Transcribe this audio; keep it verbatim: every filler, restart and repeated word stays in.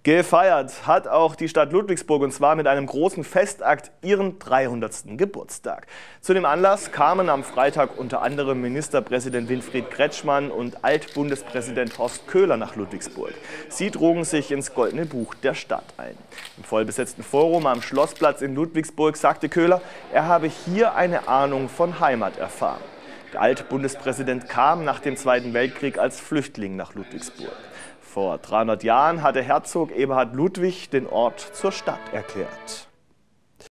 Gefeiert hat auch die Stadt Ludwigsburg, und zwar mit einem großen Festakt ihren dreihundertsten Geburtstag. Zu dem Anlass kamen am Freitag unter anderem Ministerpräsident Winfried Kretschmann und Altbundespräsident Horst Köhler nach Ludwigsburg. Sie trugen sich ins Goldene Buch der Stadt ein. Im vollbesetzten Forum am Schlossplatz in Ludwigsburg sagte Köhler, er habe hier eine Ahnung von Heimat erfahren. Der Altbundespräsident kam nach dem Zweiten Weltkrieg als Flüchtling nach Ludwigsburg. Vor dreihundert Jahren hatte Herzog Eberhard Ludwig den Ort zur Stadt erklärt.